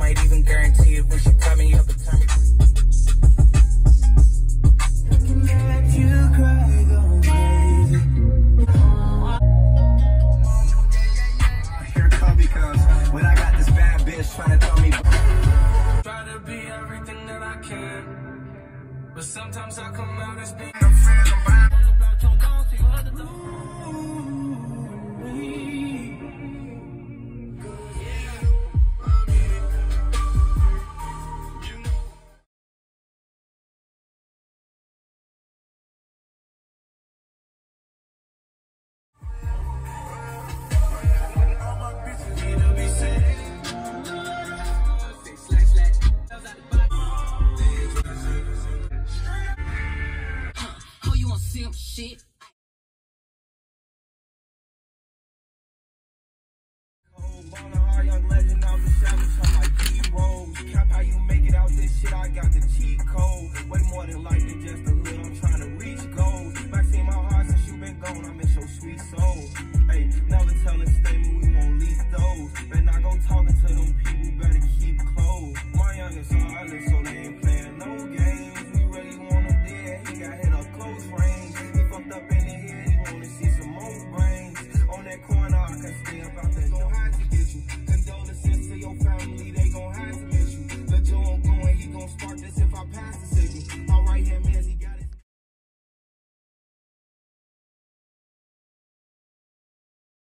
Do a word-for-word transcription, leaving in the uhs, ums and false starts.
might even guarantee it when she cut me up and turn me. Looking at you cry, go crazy. Here it come because when I got this bad bitch trying to tell me. Try to be everything that I can, but sometimes I come out as being a friend. Shit. Cold, born a hard young legend, I was a savage, I'm like D-Rose. Cap how you make